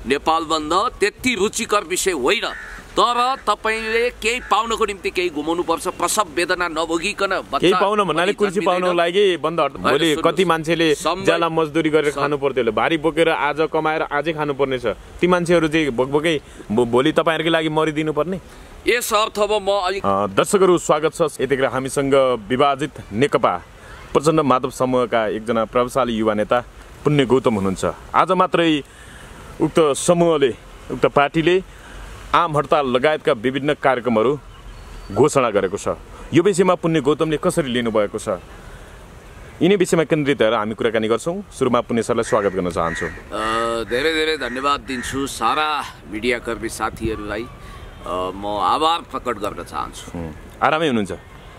नेपाल बन्द त्यति रुचिकर विषय होइन, तर तपाईले केही पाउनको निम्ति केही घुमाउनु पर्छ। प्रसव वेदना नभोगिकन केही पाउन भन्नाले कुर्सी पाउनको लागि बन्द हडताल। भोलि कति मान्छेले ज्याला मजदुरी गरेर खानु पर्थ्यो, भारी बोकेर आज कमाएर आजै खानु पर्ने छ। ती मान्छेहरू चाहिँ भोकभोकै भोलि तपाईहरुकै लागि मरिदिनु पर्ने। यस अर्थमा म अलिक दर्शकहरू स्वागत छ। यतिखेर हामीसँग विभाजित नेकपा प्रचण्ड माधव समूहका एकजना प्रभावशाली युवा नेता पुण्य गौतम हुनुहुन्छ। आज मात्रै उक्त समूहले उक्त पार्टीले आम हडताल लगायतका विभिन्न कार्यक्रमहरू घोषणा गरेको छ। यो विषयमा पुण्य गौतमले कसरी लिनुभएको छ, यिनै विषयमा केन्द्रित भएर हामी कुराकानी गर्छौँ। सुरुमा पुण्य सरलाई स्वागत गर्न चाहन्छु। धेरै धेरै धन्यवाद दिन्छु सारा मिडियाकर्मी साथीहरूलाई। म आभार प्रकट गर्न चाहन्छु। आरामै हुनुहुन्छ?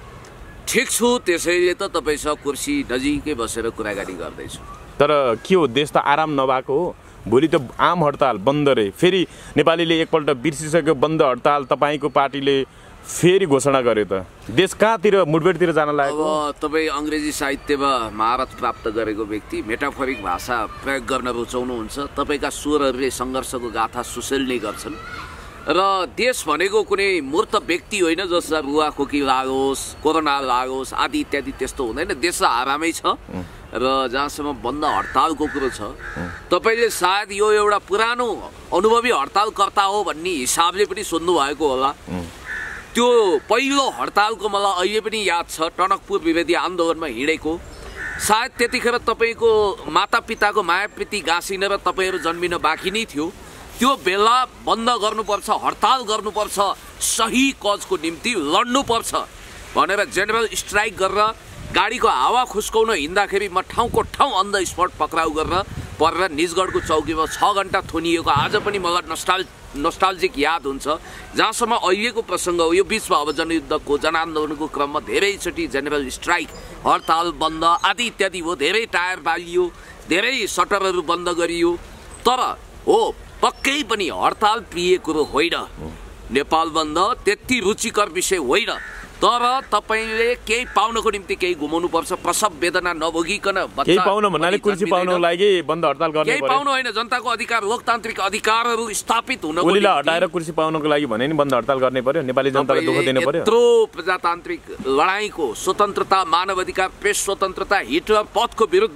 ठिक छु, त्यसैले त तपाईसँग कुर्सी नजिकै बसेर कुराकानी गर्दैछु। तर के हो, देश त आराम नभएको हो। भोलि त आम हडताल बन्द रे, फेरि नेपालीले एकपल्ट बिर्सिसक्यो बन्द हडताल तपाईको पार्टीले फेरि घोषणा गर्यो त देश कहाँतिर मुठभेडतिर जान लागेको। अब तपाईँ अङ्ग्रेजी साहित्यमा महारत प्राप्त गरेको व्यक्ति, मेटाफोरिक भाषा प्रयोग गर्न रुचाउनुहुन्छ। तपाईँका स्वरहरूले सङ्घर्षको गाथा सुसेल्ने गर्छन् र देश भनेको कुनै मूर्त व्यक्ति होइन जसलाई रुवाखोकी लागोस्, कोरोना लागोस् आदि इत्यादि त्यस्तो हुँदैन। देश आरामै छ र जहाँसम्म बन्द हडतालको कुरो छ, तपाईँले सायद यो एउटा पुरानो अनुभवी हडतालकर्ता हो भन्ने हिसाबले पनि सुन्नु भएको होला। त्यो पहिलो हडतालको मलाई अहिले पनि याद छ, टनकपुर विभेदी आन्दोलनमा हिँडेको। सायद त्यतिखेर तपाईँको मातापिताको मायाप्रीति गाँसिन र तपाईँहरू जन्मिन बाँकी नै थियो। त्यो बेला बन्द गर्नुपर्छ, हडताल गर्नुपर्छ, सही कजको निम्ति लड्नुपर्छ भनेर जेनरल स्ट्राइक गरेर गाडीको हावा खुस्काउन हिँड्दाखेरि म ठाउँको ठाउँ अन द स्पट पक्राउ गरेर परेर निजगढको चौकीमा 6 घन्टा थुनिएको आज पनि मलाई नस्टाल्जिक याद हुन्छ। जहाँसम्म अहिलेको प्रसङ्ग हो, यो बिचमा अब जनयुद्धको जनआन्दोलनको क्रममा धेरैचोटि जेनरल स्ट्राइक, हडताल बन्द आदि इत्यादि हो। धेरै टायर बालियो, धेरै सटरहरू बन्द गरियो। तर हो, पक्कै पनि हडताल प्रिय कुरो होइन। नेपाल बन्द त्यति रुचिकर विषय होइन, तर तपाईले केही पाउनको निम्ति केही घुमाउनु पर्छ। प्रसव वेदना नभोगिकन केही पाउन भन्नाले कुर्सी पाउनको लागि बन्द हडताल गर्नु पर्यो। केही पाउनु होइन, जनताको अधिकार, लोकतान्त्रिक अधिकारहरू स्थापित हुनको निम्ति हटाएर कुर्सी पाउनको लागि भने नि बन्द हडताल गर्ने पर्यो। नेपाली जनतालाई दुःख दिनु पर्यो। यत्रो प्रजातान्त्रिक लडाईँको, स्वतन्त्रता, मानव अधिकार, प्रेस स्वतन्त्रता, हिटलर पथको विरुद्ध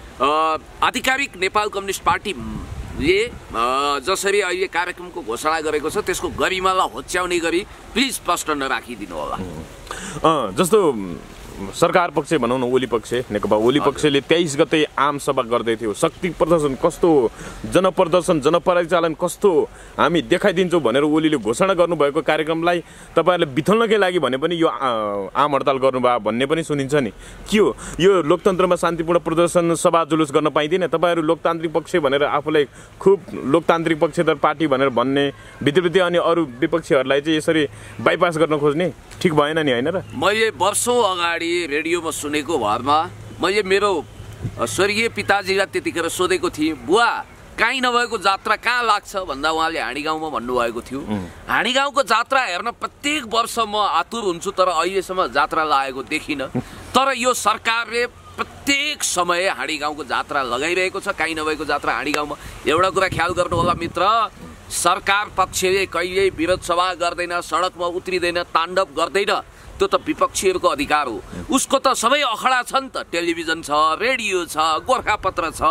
आधिकारिक नेपाल कम्युनिस्ट पार्टीले जसरी अहिले कार्यक्रमको घोषणा गरेको छ त्यसको गरिमालाई होच्याउने गरी प्लिज प्रश्न नराखिदिनु होला। जस्तो सरकार पक्ष भनौँ न, ओली पक्ष, नेकपा ओली पक्षले 23 गते आम सभा गर्दै थियो। शक्ति प्रदर्शन कस्तो, जनप्रदर्शन, जनपरिचालन कस्तो हामी देखाइदिन्छौँ भनेर ओलीले घोषणा गर्नुभएको कार्यक्रमलाई तपाईँहरूले बिथल्नकै लागि भने पनि यो आम हडताल गर्नुभयो भन्ने पनि सुनिन्छ नि। के हो यो, लोकतन्त्रमा शान्तिपूर्ण प्रदर्शन, सभा जुलुस गर्न पाइँदैन? तपाईँहरू लोकतान्त्रिक पक्ष भनेर आफूलाई खुब लोकतान्त्रिक पक्षधर पार्टी भनेर भन्ने भित्रभित्र अनि अरू विपक्षीहरूलाई चाहिँ यसरी बाइपास गर्न खोज्ने ठिक भएन नि, होइन र? मैले वर्षौँ अगाडि रेडियोमा सुनेको भरमा मैले मेरो स्वर्गीय पिताजीलाई त्यतिखेर सोधेको थिएँ, बुवा काहीँ नभएको जात्रा कहाँ लाग्छ भन्दा उहाँले हाँडी गाउँमा भन्नुभएको थियो। हाँडी गाउँको जात्रा हेर्न प्रत्येक वर्ष म आतुर हुन्छु, तर अहिलेसम्म जात्रा लागेको देखिनँ। तर यो सरकारले प्रत्येक समय हाँडी गाउँको जात्रा लगाइरहेको छ। काहीँ नभएको जात्रा हाँडी गाउँमा। एउटा कुरा ख्याल गर्नु होला मित्र, सरकार पक्षले कहिल्यै विरोध सभा गर्दैन, सडकमा उत्रिँदैन, ताण्डव गर्दैन। त्यो त विपक्षीहरूको अधिकार हो। उसको त सबै अखडा छ नि त, टेलिभिजन छ, रेडियो छ, गोर्खापत्र छ,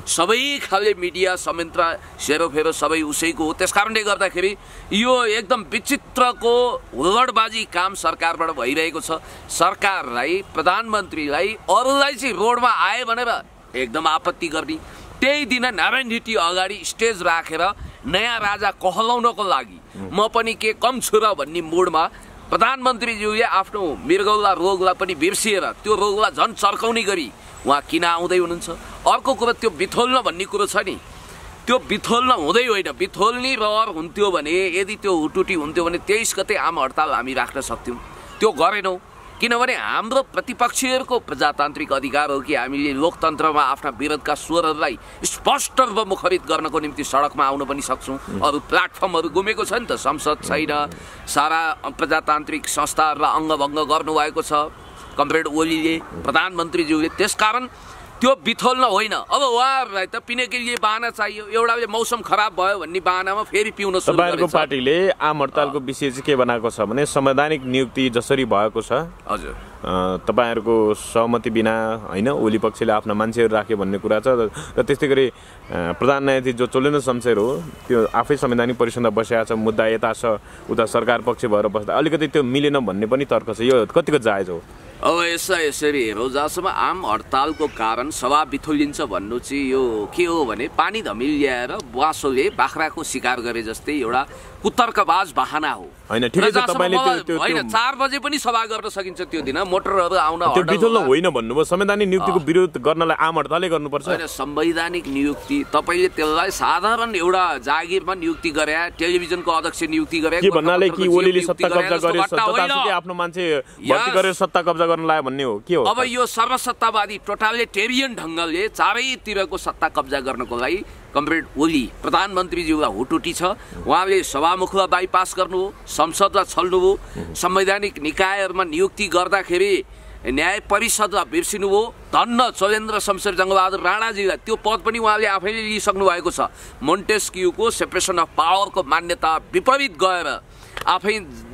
सबै खाले मिडिया संयन्त्र सेरोफेरो सबै उसैको हो। त्यस कारणले गर्दाखेरि यो एकदम विचित्रको हुल्लडबाजी काम सरकारबाट भइरहेको छ। सरकारलाई, प्रधानमन्त्रीलाई अरूलाई चाहिँ रोडमा आए भनेर एकदम आपत्ति गर्ने। त्यही दिन नारायण हिटी अगाडि स्टेज राखेर नयाँ राजा कहलाउनको लागि म पनि के कम छु र भन्ने मुडमा प्रधानमन्त्रीज्यूले आफ्नो मृगौला रोगलाई पनि बिर्सिएर त्यो रोगलाई झन् चर्काउने गरी उहाँ किन आउँदै हुनुहुन्छ। अर्को कुरा, त्यो बिथोल्न भन्ने कुरो छ नि, त्यो बिथोल्न हुँदै होइन। बिथोल्ने रहर हुन्थ्यो भने, यदि त्यो हुटुटी हुन्थ्यो भने 23 गते आम हडताल हामी राख्न सक्थ्यौँ। त्यो गरेनौँ किनभने हाम्रो प्रतिपक्षीहरूको प्रजातान्त्रिक अधिकार हो कि हामीले लोकतन्त्रमा आफ्ना विरोधका स्वरहरूलाई स्पष्ट रूपमा मुखरित गर्नको निम्ति सडकमा आउन पनि सक्छौँ। अरू प्लेटफर्महरू गुमेको छ नि त, संसद छैन, सारा प्रजातान्त्रिक संस्थाहरूलाई अङ्गभङ्ग गर्नुभएको छ कमरेड ओलीले, प्रधानमन्त्रीज्यूले। त्यसकारण त्यो बिथोल्न होइन। अब उहाँहरूलाई त पिने के लिए बहाना चाहियो, एउटा मौसम खराब भयो भन्ने बहानामा फेरि पिउन सुरु गरेछ। तपाईहरुको पार्टीले आम हडतालको विषय चाहिँ के बनाएको छ भने संवैधानिक नियुक्ति जसरी भएको छ, हजुर, तपाईहरुको सहमति बिना होइन ओली पक्षले आफ्ना मान्छेहरू राख्यो भन्ने कुरा छ। र त्यस्तै गरी प्रधान न्यायाधीश जो चोलेन्द्र शमशेर हो त्यो आफै संवैधानिक परिषदमा बसेको छ, मुद्दा यता छ उता सरकार पक्ष भएर बस्दा अलिकति त्यो मिलेन भन्ने पनि तर्क छ। यो कतिको जायज हो? अब यसरी हेरौँ, जहाँसम्म आम हडतालको कारण सभा बिथोलिन्छ भन्नु चाहिँ यो के हो भने पानी धमिल ल्याएर बाँसोले बाख्राको शिकार गरे जस्तै एउटा कुतर्कबाज बहाना हो। हैन, ठिकै छ, तपाईले त्यो हैन 4 बजे पनि सभा गर्न सकिन्छ त्यो दिन, मोटरहरू आउन त्यो बिथोल्न होइन भन्नुभयो। संवैधानिक नियुक्तिको विरोध गर्नलाई आम हडतालै गर्नुपर्छ। हैन, संवैधानिक नियुक्ति तपाईले त्यसलाई साधारण एउटा जागिरमा नियुक्ति गरे, टेलिभिजनको अध्यक्ष नियुक्ति गरे के भन्नाले कि ओलीले सत्ता कब्जा गरे, जतासुकै आफ्नो मान्छे भर्ती गरेर सत्ता कब्जा गर्न लाग्यो भन्ने हो के हो? अब यो सर्वसत्तावादी टोटालिटेरियन ढंगले चारैतिरको सत्ता कब्जा गर्नको लागि कमरेड ओली प्रधानमन्त्रीज्यूलाई हुटुटी छ। उहाँले सभामुखलाई बाइपास गर्नु हो, संसदलाई छल्नु हो, संवैधानिक निकायहरूमा नियुक्ति गर्दाखेरि न्याय परिषदलाई बिर्सिनु हो। धन्न चोलेन्द्र शमशेर जङ्गबहादुर राणाजीलाई त्यो पद पनि उहाँले आफैले लिइसक्नु भएको छ। मोन्टेस्क्यूको सेपरेसन अफ पावरको मान्यता विपरीत गएर आफै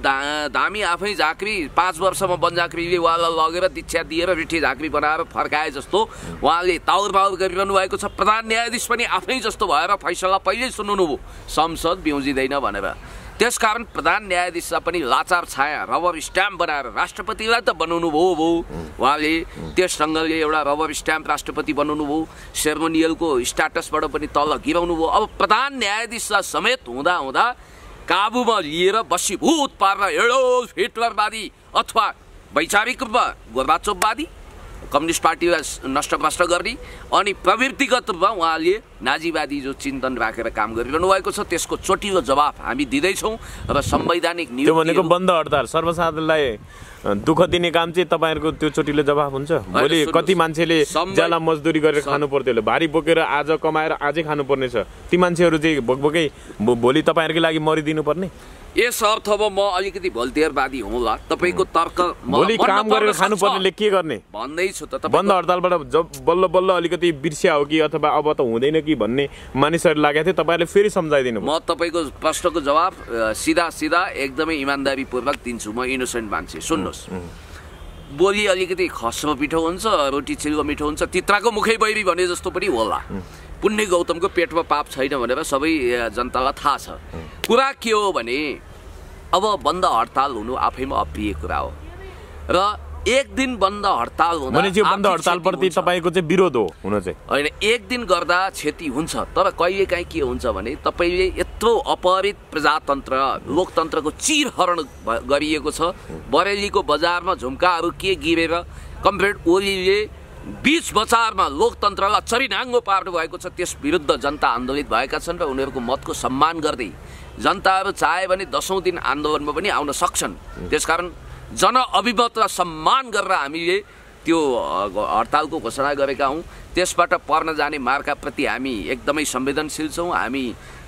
धामी आफै झाँक्री 5 वर्षमा बनझाँक्रीले उहाँलाई लगेर दीक्षा दिएर रिठी झाँक्री बनाएर फर्काए जस्तो उहाँले ताउरबाउर गरिरहनु भएको छ। प्रधान न्यायाधीश पनि आफै जस्तो भएर फैसला पहिल्यै सुन्नुभयो संसद बिउजिँदैन भनेर। त्यसकारण प्रधान न्यायाधीशलाई पनि लाचार छाया रबर स्ट्याम्प बनाएर राष्ट्रपतिलाई त बनाउनु भयो उहाँले। त्यस ढङ्गले एउटा रबर स्ट्याम्प राष्ट्रपति बनाउनु भयो, सेरेमोनियलको स्ट्याटसबाट पनि तल गिराउनु भयो। अब प्रधान न्यायाधीशलाई समेत हुँदा हुँदा काबुमा लिएर बसीभूत पारेर एडोल्फ हिटलरवादी अथवा वैचारिक रूपमा गोर्बाचोभवादी कम्युनिस्ट पार्टीलाई नष्टभ्रष्ट गर्ने अनि प्रवृत्तिगत रूपमा उहाँले नाजीवादी जो चिन्तन राखेर काम गरिरहनु भएको छ त्यसको चोटिलो जवाफ हामी दिँदैछौँ। र संवैधानिक त्यो भनेको बन्द हडताल सर्वसाधारणलाई दुःख दिने काम चाहिँ तपाईहरुको त्यो चोटिलो जवाफ हुन्छ। भोलि कति मान्छेले ज्याला मजदुरी गरेर खानु पर्थ्यो, भारी बोकेर आज कमाएर आजै खानु पर्ने छ, ती मान्छेहरू चाहिँ भोकभोकै भोलि तपाईहरुकै लागि मरिदिनु पर्ने। यस अर्थमा म अलिकति भोल्टियरवादी हुँला। तपाईको तर्क भोलि काम गरेर खानु पर्नेले के गर्ने भन्दैछु त। बन्द हडतालबाट बल्ल बल्ल अलिकति बिर्सिया हो कि अथवा अब त हुँदैन कि भन्ने मानिसहरु लागेको थियो, तपाईहरुले फेरि सम्झाइदिनु। म तपाईको प्रश्नको जवाब सिधा एकदमै इमानदारीपूर्वक दिन्छु। म इनोसेन्ट मान्छे, सुन्नुहोस्। बोली अलिकति खस्रो मिठो हुन्छ, रोटी चिल्लो मिठो हुन्छ, तित्राको मुखै बैरी भने जस्तो पनि होला। पुण्य गौतमको पेटमा पाप छैन भनेर सबै जनतालाई थाहा छ। कुरा के हो भने अब बन्द हडताल हुनु आफैमा अप्रिय कुरा हो र एक दिन बन्द हडताल हुँदा भने बन्द हडताल प्रति तपाईको चाहिँ विरोध हो हुन चाहिँ हैन। एक दिन गर्दा क्षति हुन्छ, तर कहिलेकाहीँ के हुन्छ भने तपाईले यत्रो अपहरित प्रजातन्त्र लोकतन्त्रको चिरहरण गरिएको छ। बरेलीको बजारमा झुम्काहरू के गिरेर कमरेड ओलीले बीच बजारमा लोकतन्त्रलाई चरिनाङ्गो पार्नु भएको छ। त्यस विरुद्ध जनता आन्दोलित भएका छन् र उनीहरूको मतको सम्मान गर्दै जनताहरू चाहे भने 10औं दिन आन्दोलनमा पनि आउन सक्छन्। त्यसकारण जनअभिमतलाई सम्मान गरेर हामीले त्यो हडतालको घोषणा गरेका हौँ। त्यसबाट पर्न जाने मार्काप्रति हामी एकदमै संवेदनशील छौँ। हामी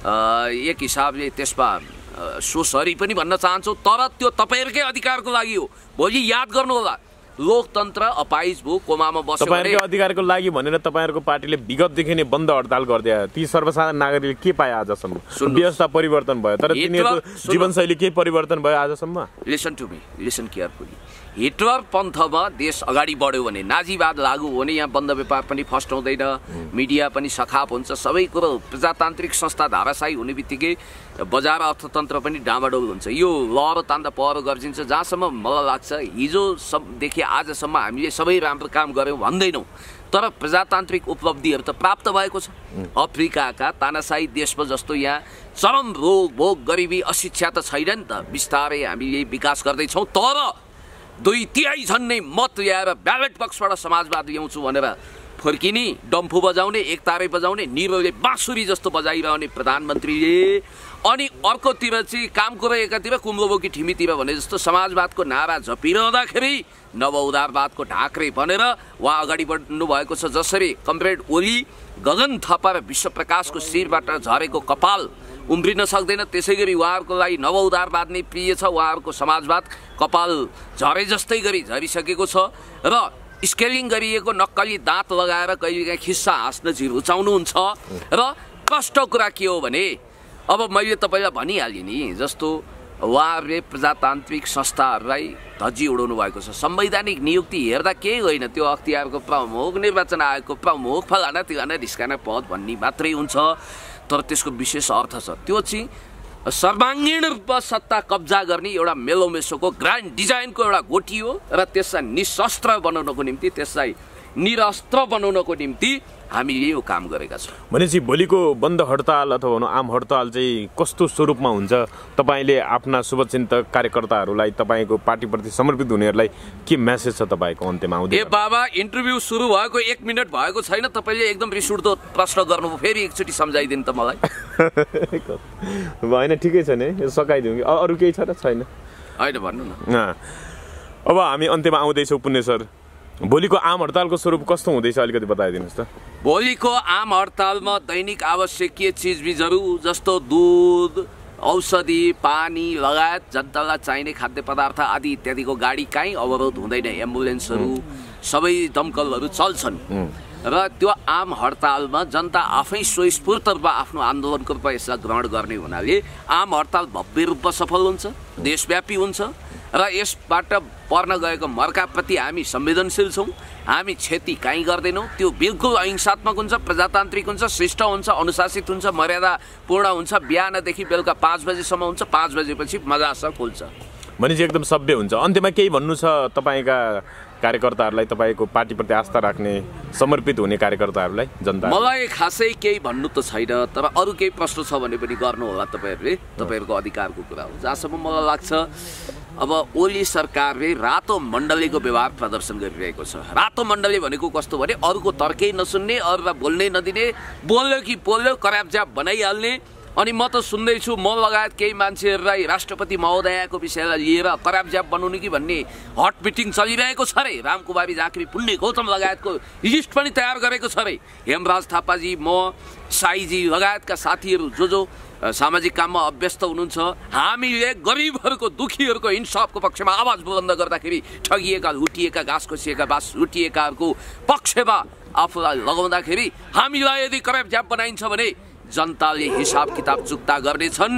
एक हिसाबले त्यसमा सोसरी पनि भन्न चाहन्छौँ, तर त्यो तपाईहरुकै अधिकारको लागि हो। भोलि याद गर्नुहोला, लोकतन्त्र अपाइज भयो, कोमामा बस्यो। तपाईहरुको अधिकारको लागि भनेर तपाईहरुको पार्टीले विगतदेखि नै बन्द हडताल गर्दै आयो। ती सर्वसाधारण नागरिकले के पाए आजसम्म? व्यवस्था परिवर्तन भयो, तर तिनीहरूको जीवनशैली के परिवर्तन भयो आजसम्म? Listen to me, listen carefully. Hitler पन्थमा देश अगाडि बढ्यो भने, नाजीवाद लागू हो भने यहाँ बन्द व्यापार पनि फस्ट हुँदैन, मिडिया पनि सखाप हुन्छ, सबै कुरो प्रजातान्त्रिक संस्था धाराशायी हुने बित्तिकै बजार अर्थतन्त्र पनि डामाडोल हुन्छ। यो लहरो तान्दा पहरो गर्जिन्छ। जहाँसम्म मलाई लाग्छ हिजोदेखि आजसम्म हामीले सबै राम्रो काम गऱ्यौँ भन्दैनौँ, तर प्रजातान्त्रिक उपलब्धिहरू त प्राप्त भएको छ। अफ्रिकाका तानाशाही देशमा जस्तो यहाँ चरम रोग भोग गरिबी अशिक्षा त छैन नि त। बिस्तारै हामीले विकास गर्दैछौँ, तर 2/3 झन्नै मत ल्याएर ब्यालेट बक्सबाट समाजवाद ल्याउँछु भनेर फर्किने, डम्फु बजाउने, एकतारे बजाउने, निरोले बाँसुरी जस्तो बजाइरहने प्रधानमन्त्रीले अनि अर्कोतिर चाहिँ काम कुरा एकातिर कुम्लोबोकी ठिमीतिर भने जस्तो समाजवादको नारा झपिरहँदाखेरि नवउदारवादको ढाक्रे बनेर उहाँ अगाडि बढ्नु भएको छ। जसरी कमरेड ओली गगन थापा र विश्वप्रकाशको शिरबाट झरेको कपाल उम्रिन सक्दैन, त्यसै गरी उहाँहरूको लागि नवउदारवाद नै प्रिय छ। उहाँहरूको समाजवाद कपाल झरे जस्तै गरी झरिसकेको छ र स्केलिङ गरिएको नक्कली दाँत लगाएर कहिलेकाहीँ खिस्सा हाँस्न चाहिँ रुचाउनुहुन्छ र कष्ट कुरा के हो भने अब मैले तपाईँलाई भनिहालेँ नि जस्तो उहाँहरूले प्रजातान्त्रिक संस्थाहरूलाई धज्जी उडाउनु भएको छ। संवैधानिक नियुक्ति हेर्दा केही होइन, त्यो अख्तियारको प्रमुख, निर्वाचन आयोगको प्रमुख, फलाना तिलाना ढिस्काना पद भन्ने मात्रै हुन्छ। तर त्यसको विशेष अर्थ छ, त्यो चाहिँ सर्वाङ्गीण रूपमा सत्ता कब्जा गर्ने एउटा मेलोमेसोको ग्रान्ड डिजाइनको एउटा गोटी हो र त्यसलाई निशस्त्र बनाउनको निम्ति, त्यसलाई निरस्त्र बनाउनको निम्ति हामीले यो काम गरेका छौँ। भनेपछि भोलिको बन्द हडताल अथवा आम हडताल चाहिँ कस्तो स्वरूपमा हुन्छ? तपाईँले आफ्ना शुभचिन्तक कार्यकर्ताहरूलाई, तपाईँको पार्टीप्रति समर्पित हुनेहरूलाई के म्यासेज छ तपाईँको अन्त्यमा आउँदै? ए बाबा, इन्टरभ्यू सुरु भएको 1 मिनट भएको छैन, तपाईँले एकदम रिस उठ्दो प्रश्न गर्नुभयो, फेरि एकचोटि सम्झाइदिनु त मलाई। होइन ठिकै छ नि, सकाइदिउँ कि अरू केही छ र छैन? होइन भन्नु न। अब हामी अन्त्यमा आउँदैछौँ पुण्य सर, भोलिको आम हडतालको स्वरूप कस्तो हुँदैछ अलिकति बताइदिनुहोस् त। भोलिको आम हडतालमा दैनिक आवश्यकीय चिजबिजहरू जस्तो दुध, औषधि, पानी लगायत जनतालाई चाहिने खाद्य पदार्थ आदि इत्यादिको गाडी काहीँ अवरोध हुँदैन। एम्बुलेन्सहरू सबै दमकलहरू चल्छन् र त्यो आम हडतालमा जनता आफै स्वस्फूर्त रूपमा आफ्नो आन्दोलनको रूपमा यसलाई ग्रहण गर्ने हुनाले आम हडताल भव्य रूपमा सफल हुन्छ, देशव्यापी हुन्छ र यसबाट पर्न गएको मर्काप्रति हामी संवेदनशील छौँ। हामी क्षति काहीँ गर्दैनौँ। त्यो बिल्कुल अहिंसात्मक हुन्छ, प्रजातान्त्रिक हुन्छ, शिष्ट हुन्छ, अनुशासित हुन्छ, मर्यादापूर्ण हुन्छ। बिहानदेखि बेलुका 5 बजेसम्म हुन्छ, 5 बजेपछि मजासँग खुल्छ। भनेपछि एकदम सभ्य हुन्छ। अन्त्यमा केही भन्नु छ तपाईँका कार्यकर्ताहरूलाई, तपाईँको पार्टीप्रति आस्था राख्ने, समर्पित हुने कार्यकर्ताहरूलाई, जनता? मलाई खासै केही भन्नु त छैन, तर अरू केही प्रश्न छ भने पनि गर्नु होला तपाईँहरूले, तपाईँहरूको अधिकारको कुरा हो। जहाँसम्म मलाई लाग्छ अब ओली सरकारले रातो मण्डलीको व्यवहार प्रदर्शन गरिरहेको छ। रातो मण्डली भनेको कस्तो भने अरूको तर्कै नसुन्ने, अरूलाई बोल्नै नदिने, बोल्यो कि बोल्यो करापजाप बनाइहाल्ने। अनि म त सुन्दैछु म लगायत केही मान्छेहरूलाई राष्ट्रपति महोदयको विषयलाई लिएर करापजाप बनाउने कि भन्ने हट मिटिङ चलिरहेको छ रे। रामकुमारी झाँक्री, पुण्य गौतम लगायतको लिस्ट पनि तयार गरेको छ रे। हेमराज थापाजी, म, साईजी लगायतका साथीहरू जो सामाजिक काममा अभ्यस्त हुनुहुन्छ, हामीले गरिबहरूको, दुखीहरूको इन्साफको पक्षमा आवाज बुलन्द गर्दाखेरि ठगिएका, लुटिएका, घाँस खोसिएका, बास लुटिएकाहरूको पक्षमा आफूलाई लगाउँदाखेरि हामीलाई यदि करापजाप बनाइन्छ भने जनताले हिसाब किताब चुक्ता गर्नेछन्।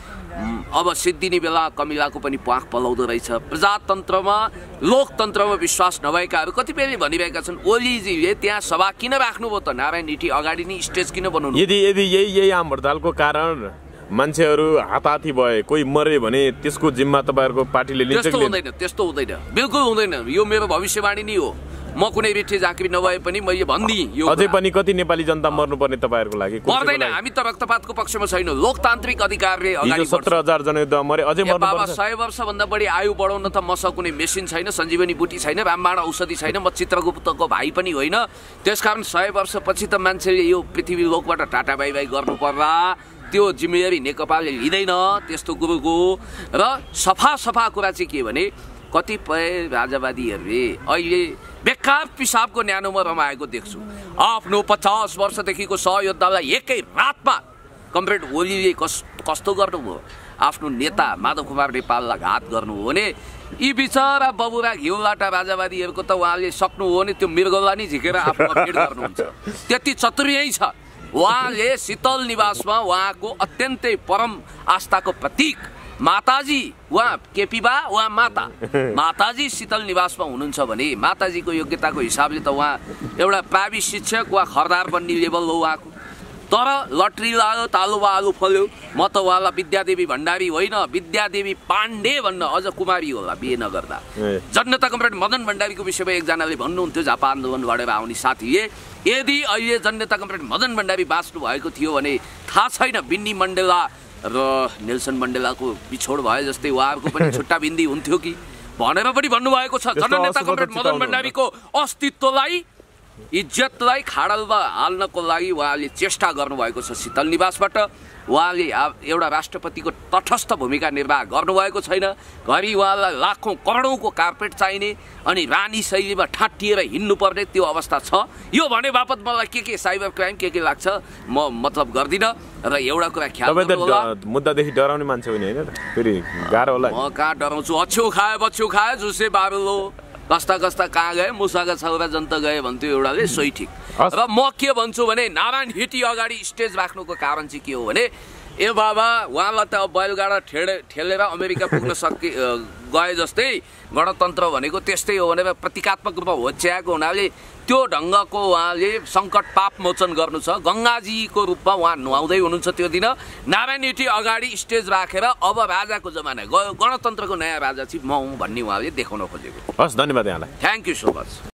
अब सिद्धिने बेला कमिलाको पनि प्वाख पलाउँदो रहेछ। प्रजातन्त्रमा, लोकतन्त्रमा विश्वास नभएकाहरू कतिपयले भनिरहेका छन् ओलीजीले त्यहाँ सभा किन राख्नुभयो त, नारायण हिटी अगाडि नै स्टेज किन बनाउनु? यदि यही आम हडतालको कारण मान्छेहरू हाताहाती भए, कोही मरे भने त्यसको जिम्मा तपाईँहरूको पार्टीले लिन्छ? त्यस्तो हुँदैन, बिल्कुल हुँदैन। यो मेरो भविष्यवाणी नै हो। म कुनै रिठे झाँक्री नभए पनि मैले भनिदिएँ। यो अझै पनि कति नेपाली जनता मर्नुपर्ने तपाईँहरूको लागि? पर्दैन, हामी त रक्तपातको पक्षमा छैनौँ। लोकतान्त्रिक अधिकारले अगाडि 17,000 जनयुद्ध मरे, अझै मर्नुपर्छ। 100 वर्षभन्दा बढी आयु बढाउन त मसँग कुनै मेसिन छैन, सञ्जीवनी बुटी छैन, रामबाण औषधि छैन, म चित्रगुप्तको भाइ पनि होइन। त्यसकारण 100 वर्षपछि त मान्छेले यो पृथ्वी लोकबाट टाटा बाई बाई गर्नु पर्ला, त्यो जिम्मेवारी नेकपाले लिँदैन त्यस्तो कुरोको। र सफा कुरा चाहिँ के भने कतिपय राजावादीहरूले अहिले बेकार पिसाबको न्यानोमा रमाएको देख्छु। आफ्नो 50 वर्षदेखिको सहयोद्धालाई एकै रातमा कमरेड ओलीले कस्तो गर्नुभयो? आफ्नो नेता माधव कुमार नेपाललाई घात गर्नु हो भने यी बिचरा बबुरा घिउलाटा राजावादीहरूको त उहाँले सक्नु हो भने त्यो मृगलाई नै झिकेर आफ्नो अपडेट गर्नुहुन्छ। त्यति चतुर्यै छ। उहाँले शीतल निवासमा उहाँको अत्यन्तै परम आस्थाको प्रतीक माताजी, उहाँ केपीबा, उहाँ माताजी शीतल निवासमा हुनुहुन्छ भने माताजीको योग्यताको हिसाबले त उहाँ एउटा प्रावि शिक्षक वा खरदार बन्ने लेभल हो उहाँको। तर लटरी लाग्यो, तालुवा आलु फल्यो। म त उहाँलाई विद्यादेवी भण्डारी होइन, विद्यादेवी पाण्डे भन्न, अझ कुमारी होला बिहे नगर्दा। जनता कमरेड मदन भण्डारीको विषयमा एकजनाले भन्नुहुन्थ्यो झापा आन्दोलन गरेर आउने साथीले, यदि अहिले जनता कमरेड मदन भण्डारी बाँच्नु भएको थियो भने थाहा छैन बिन्नी मण्डेला र नेल्सन मण्डेलाको बिछोड भए जस्तै उहाँहरूको पनि छुट्टा बिन्दी हुन्थ्यो कि भनेर पनि भन्नुभएको छ। जननेता कमरेड मदन भण्डारीको अस्तित्वलाई, इज्जतलाई खाडलमा हाल्नको लागि उहाँले चेष्टा गर्नुभएको छ। शीतल निवासबाट उहाँले एउटा राष्ट्रपतिको तटस्थ भूमिका निर्वाह गर्नुभएको छैन। घरि उहाँलाई लाखौँ करोडौँको कार्पेट चाहिने अनि रानी शैलीमा ठाटिएर हिँड्नुपर्ने त्यो अवस्था छ। यो भने बापत मलाई के साइबर क्राइम के लाग्छ म मतलब गर्दिनँ। र एउटा कुरा ख्याल गर्नुहोला, मुद्दादेखि डराउने मान्छे होइन, फेरि गाह्रो होला। म कहाँ डराउँछु? अछ्यौ खाए बच्चो खाए झुसे बारुलो कस्ता कस्ता कहाँ गए मुसाका छाउरा जनता गए भन्थ्यो एउटाले सोही ठिक। हस्। र म के भन्छु भने नारायण हिटी अगाडि स्टेज राख्नुको कारण चाहिँ के हो भने ए बाबा उहाँलाई त बैलगाडा ठेलेर अमेरिका पुग्न गए जस्तै गणतन्त्र भनेको त्यस्तै हो भनेर प्रतीकात्मक रूपमा होच्याएको हुनाले त्यो ढङ्गको उहाँले सङ्कट पाप मोचन गर्नु छ। गङ्गाजीको रूपमा उहाँ नुहाउँदै हुनुहुन्छ त्यो दिन। नारायण हिटी अगाडि स्टेज राखेर अब राजाको जमाना गयो, गणतन्त्रको नयाँ राजा चाहिँ म हुँ भन्ने उहाँले देखाउन खोजेको। हस्, धन्यवाद यहाँलाई। Thank you so much.